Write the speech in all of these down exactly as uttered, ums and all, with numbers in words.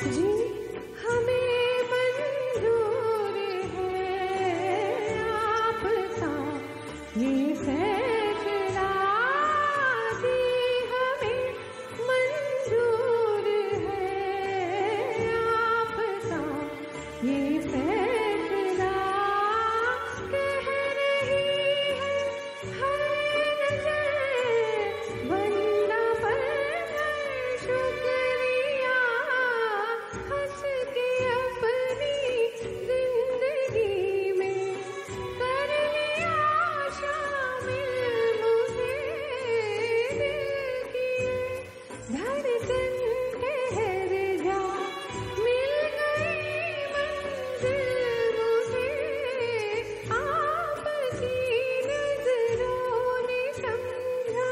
जी हमें मंजूर है आपका ये फैसला, जी हमें मंजूर है आपका ये फैसला। कह रही है हर नजर वरना पर शुक्रिया, हंस के अपनी जिंदगी में कर लिया शामिल मुझे। दिल की धड़कन ठहर जा, मिल गई मंजिल मुझे, आपकी नजरों ने समझा।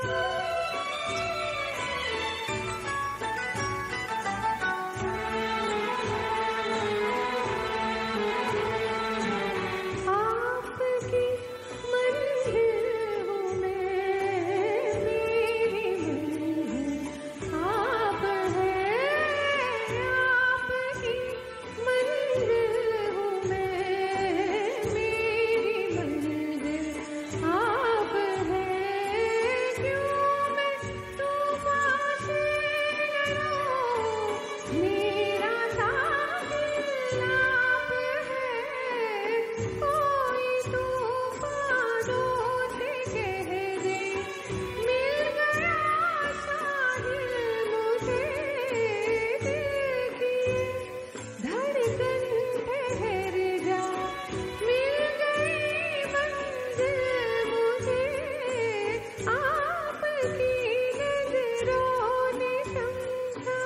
आपकी मंजिल हूँ मैं, मेरी मंजिल आप है। आपकी मंजिल हूँ मैं, मेरी मंजिल आप है। क्यों मैं तूफान से डरूं, मेरा साहिल आप है। कोई तूफानों से कह दे, मिल गया साहिल मुझे। दिल की धड़कन ठहर जा, मिल गई मंजिल मुझे, आपकी नजरों ने समझा।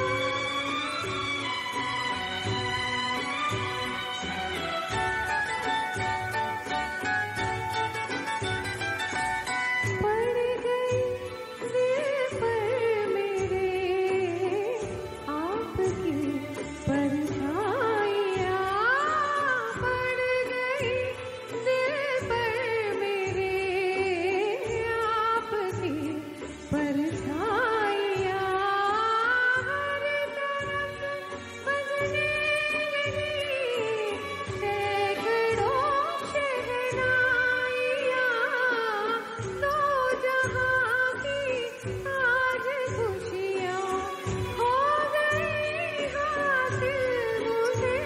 पड़ गई दिल पर मेरे आपकी परछाइयाँ, पड़ गई दिल पर मेरे आपकी परछाइयाँ। हर तरफ बजने लगी सैकड़ों शहनाइयाँ, दो जहाँ की आज खुशियाँ हो गई हासिल मुझे।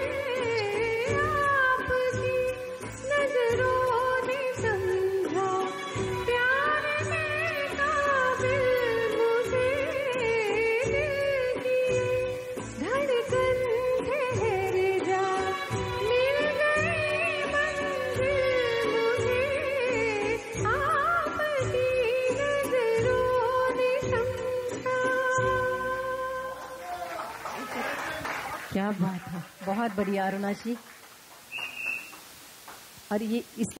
आपकी नजरों ने समझा, प्यार में काबिल मुझे। दिल की धड़कन ठहर जा, मिल गई मंजिल मुझे, आपकी नजरों ने समझा। क्या बात है, बहुत बढ़िया अरुणा जी। और ये इस